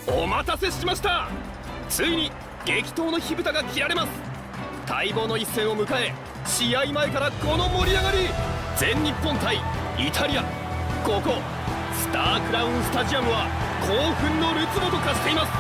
お待たせしました。ついに激闘の火蓋が切られます。待望の一戦を迎え、試合前からこの盛り上がり。全日本対イタリア、ここスタークラウンスタジアムは興奮のるつぼと化しています。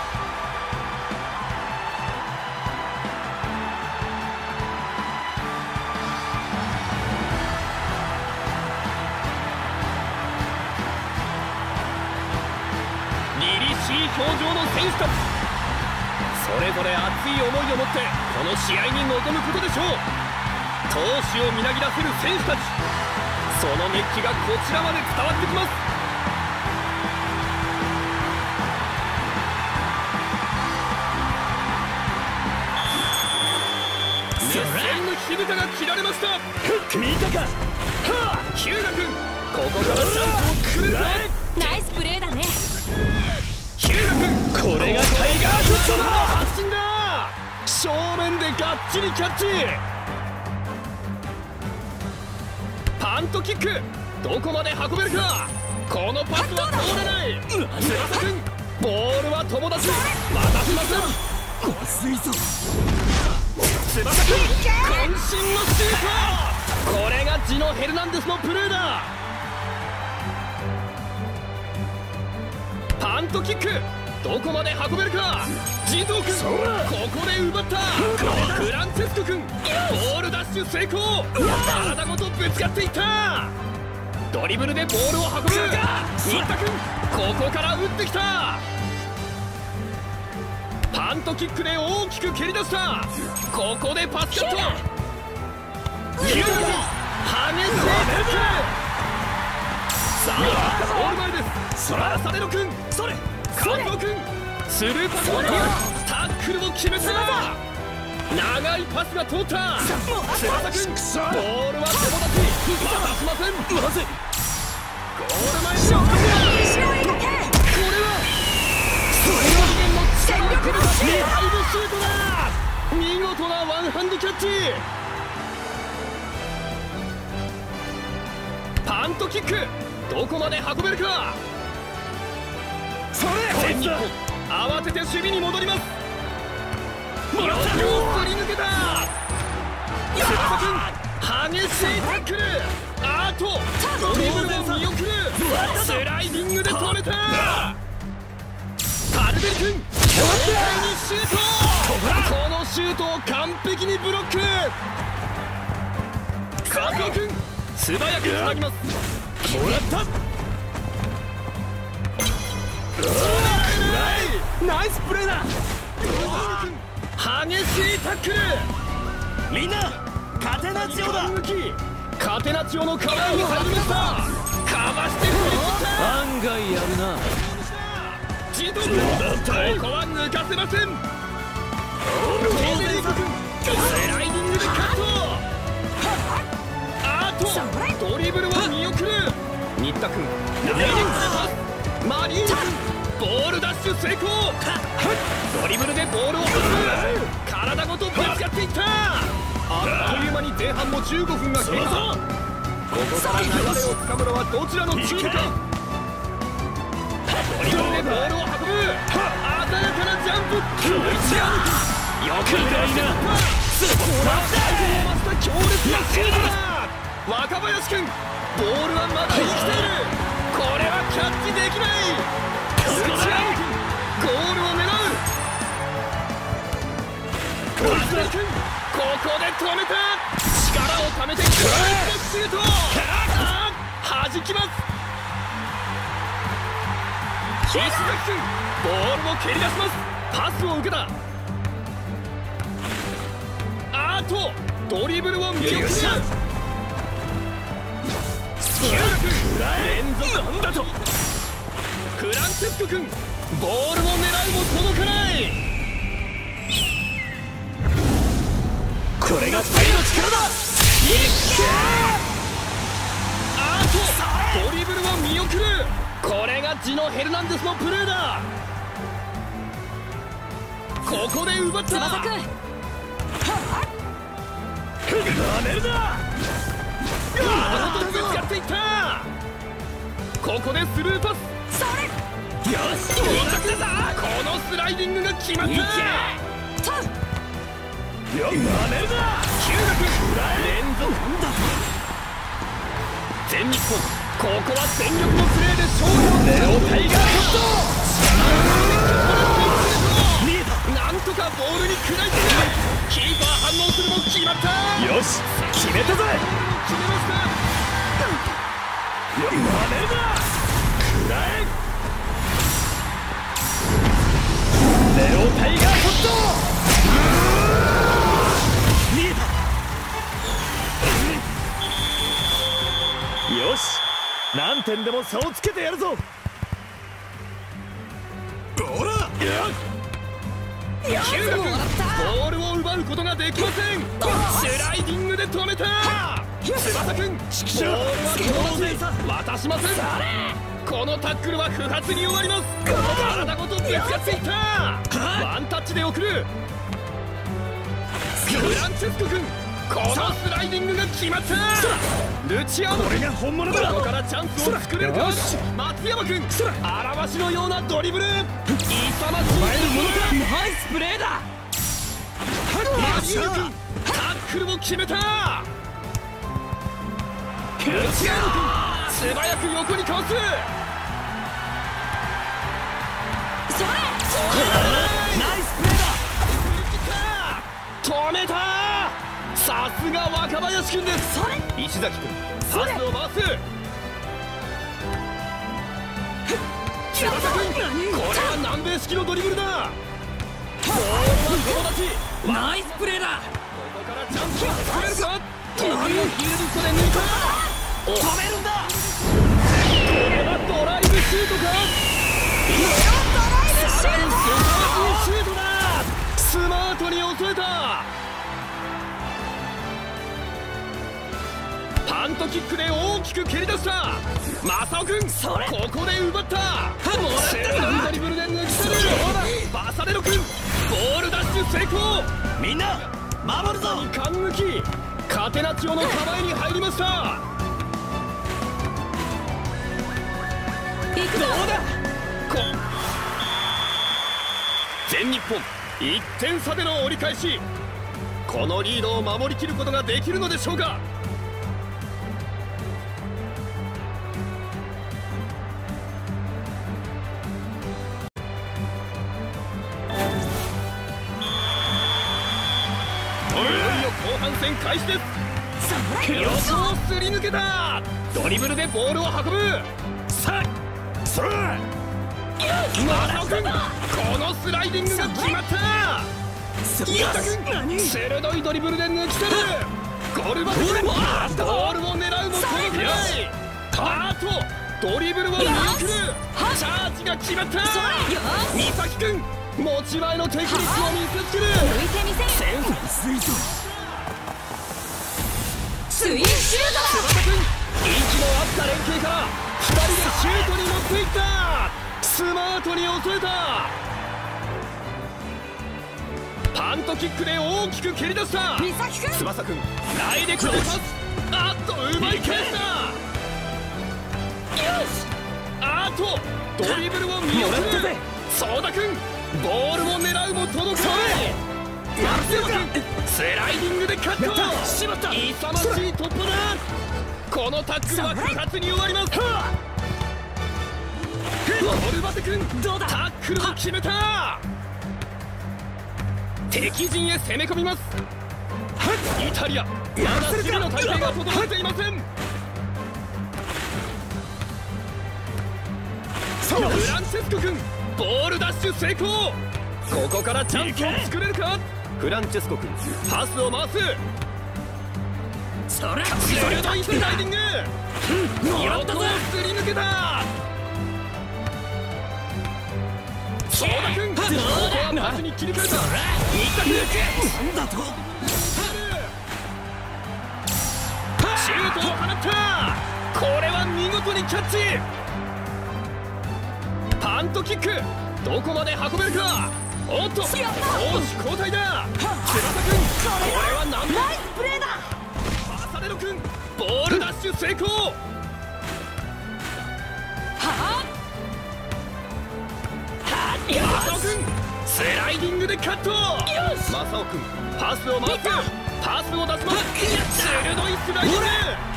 凛々しい表情の選手たち、それぞれ熱い思いを持ってこの試合に臨むことでしょう。闘志をみなぎらせる選手たち、その熱気がこちらまで伝わってきます。熱戦の火蓋が切られました。 見たか。 はあ、ヒューガ君、ここからチャンスをくれるか。 ナイスプレーだね。 ヒューガ君、 これがタイガーフットだ。 発進だ。正面でがっちりキャッチ。パントキック、どこまで運べるか。このパスは通れない。翼君、ボールは友達、またしません。 まずいぞ。 翼君、渾身のシュート。これがジノ・ヘルナンデスのプレーだ。パントキック、どこまで運べるか。ジトー君、ここで奪った。フランチェスコ君、ボールダッシュ成功。体ごとぶつかっていった。ドリブルでボールを運ぶ。新田君、ここから打ってきた。パントキックで大きく蹴り出した。ここでパスカット。ヒューガ君、激しいタックル。さあ、ゴール前です。サデロ君、それカズオ君、スルーパスをタックルを決めた。長いパスが通った。翼君、ボールは友達、またしません。まずい。ゴール前にこれは最大限の力を出し、ハイブシュートだ。見事なワンハンドキャッチ。パントキック、どこまで運べるか。 それ全日本、慌てて守備に戻ります。よくすり抜けた。翼君、激しいタックル。あとドリブルを見送る。スライディングで止めた。パルベル君、豪快にシュート。このシュートを完璧にブロック。加藤君、素早くつなぎます。もらった。 ナイスプレーだ。 激しいタックル。 みんなカテナチオだ。 カテナチオのカバーに入りました。かわして振り切った。 案外やるな。 ジト君、ここは抜かせません。ケネリー君、スライディングでカット。あとドリブルを見送る。新田君、ダイレクトでパス。マリーン君、ボールダッシュ成功。ドリブルでボールを運ぶ。体ごとぶつかっていった。あっという間に前半も15分が経過。ここから流れをつかむのはどちらのチームか。ドリブルでボールを運ぶ。鮮やかなジャンプ。よく出していった。強烈なシュートだ。若林君、ボールはまだ生きている。これはキャッチできない。打ち合う。ゴールを狙う。カズレ君、ここで止めた。力をためてクライスのシュート。弾きます。石崎君、ボールを蹴り出します。パスを受けた。あとドリブルを見送る。連続なんだと。フランチェスコ君、ボールの狙いも届かない。 これが2人の力だ。 あとドリブルを見送る。これがジノ・ヘルナンデスのプレーだ。ここで奪った。 翼君、 ダメだ。 ぶつかっていった。ここでスルーパス。 しこのスライディングが決まった。 よっなめるな。 急学連続全日本、ここは全力のプレーで勝利を狙う。タイガーショット。なんとかボールに食らいつく。キーパー反応するも決まった。 よし決めたぜ。 決めました。 よっなめるな。食らえ。ネオタイガーショット。見えた。よし何点でも差をつけてやるぞ。ほら急学ボールを奪うことができません。スライディングで止めた。翼くんボールは当然渡しません。このタックルは不発に終わります。体ごとぶつかっていった。ワンタッチで送る。フランチェスコ君、このスライディングが決まった。ルチアーノ、 これが本物だ。 ここからチャンスを作れるか。松山君、荒々しのようなドリブル。勇ましいものか。 ナイスプレーだ。 マジー君、タックルも決めた。ルチアーノ君、素早く横にかわす。 ナイスプレーだ。 止めた。さすが若林君です。石崎君、パスを回す。翼君、これは南米式のドリブルだ。ボールは友達。 ナイスプレーだ。 ここからチャンスを作れるか。得意のヒールストで抜いた。 止めるんだ。 これはドライブシュートか。さらに素晴らしいシュートだ。スマートに抑えた。パントキックで大きく蹴り出した。正雄君、ここで奪った。鋭いドリブルで抜き去る。バサレロ君、ボールダッシュ成功。 みんな守るぞ。 勘抜き、カテナチオの構えに入りました。どうだ。全日本1点差での折り返し。このリードを守りきることができるのでしょうか。いよいよ後半戦開始です。横をすり抜けた。ドリブルでボールを運ぶ。さあそれ正雄君、このスライディングが決まった。飯田君、鋭いドリブルで抜き去る。ゴルバ君、ボールを狙うも届かない。あとドリブルを見送る。チャージが決まった。美咲君、持ち前のテクニックを見せつける。 スインシュートだ。 翼君、息の合った連携から2人でシュートに持っていった。スマートに抑えた。パントキックで大きく蹴り出した。翼君、ダイレクトでパス。あっと奪い返した。あとドリブルを見送る。相田君、ボールを狙うも届かない。松山君、スライディングでカット。勇ましい突破だ。このタックルは不発に終わります。ゴルバテ君、タックルを決めた。敵陣へ攻め込みます。イタリア、まだ守備の体勢が整っていません。フランチェスコ君、ボールダッシュ成功。ここからチャンスを作れるか。フランチェスコ君、パスを回す。鋭いスライディング。横をすり抜けた。相田君、ここはパスに切り替えた。 なんだと。 シュートを放った。これは見事にキャッチ。パントキック、どこまで運べるか。おっと、攻守交代だ。翼君、これは何だ。 ナイスプレーだ。 バサレロ君、ボールダッシュ成功。 正雄君スライディングでカット。正雄君パスを回す。パスを出します。鋭いスライディング。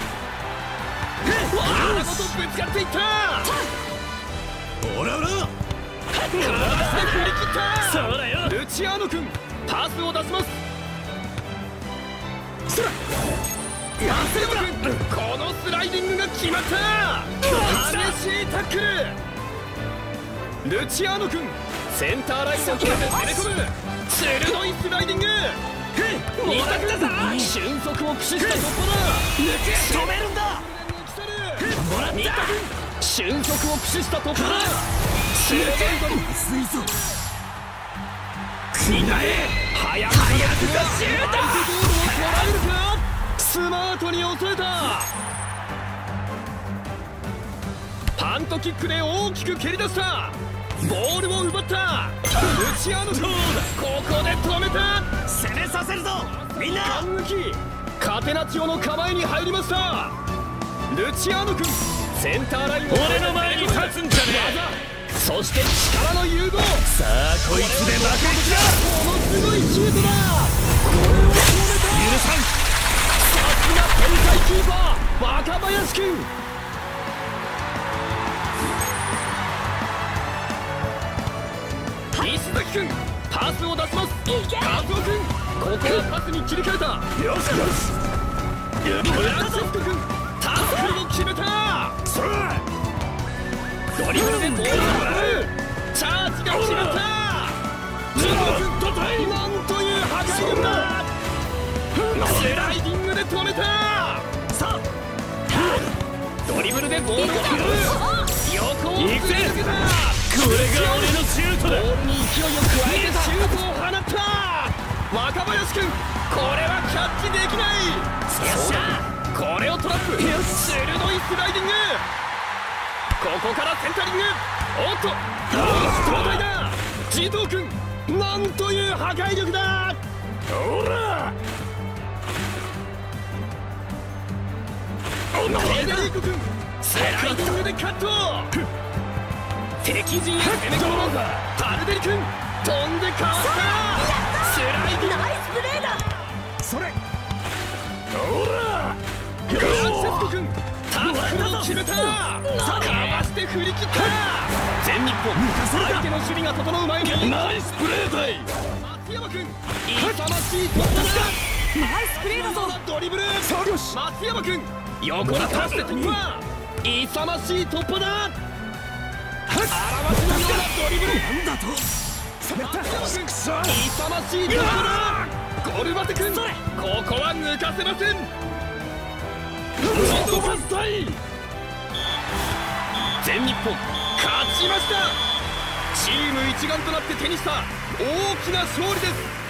体ごとぶつかっていった。 オラオラ体で振り切った。 そうだよ。 ルチアーノ君パスを出します。正雄君このスライディングが決まった。激しいタックル。ルチアーノ君センターラインを越えて攻め込む。鋭いスライディング。二択だぞ。俊足を駆使した突破だ。 止めるんだ。もらった。 俊足を駆使した突破だ。鋭いドリブル。みんな早くシュート。相手ゴールを捉えるか。スマートに抑えた。パントキックで大きく蹴り出した。ボールを奪った。ルチアーノ君ここで止めた。 攻めさせるぞみんな。 反撃。カテナチオの構えに入りました。ルチアーノ君センターラインを俺の前に立つんじゃねえ。そして力の融合。 さあこいつで負けきだ。 ものすごいシュートだ。これを止めた。 許さん。 さすが天才キーパー若林君。石崎君パスを出します。カズオ君ここはパスに切り替えた。 よしよし。 フランシスコ君タックルを決めた。ドリブルでボールを奪う。チャージが決まった。ジョー君となんという破壊力だ。スライディングで止めた。さあドリブルでボールを奪う。横を振り抜けた。 これが俺のシュートだ。 ボールに勢いを加えてシュートを放った。若林君これはキャッチできない。よっしゃこれをトラップ。鋭いスライディング。ここからセンタリング。おっと交代だ。ジートー君なんという破壊力だ。ほらフェデリーコ君スライディングでカット。敵陣へ攻め込む。パルデリ君飛んでかわした。スライディング。ナイスプレーだ。それほらフランセスコ君タックルを決めた。かわして振り切った。全日本相手の守備が整う前にナイスプレーだい。松山君勇ましい突破だ。ナイスプレーだぞ。ドリブル。松山君横にパスで突破。勇ましい突破だ。表しのようなドリブル。なんだと勇ましい突破だ。ゴルバテ君ここは抜かせません。全日本勝ちました。チーム一丸となって手にした大きな勝利です。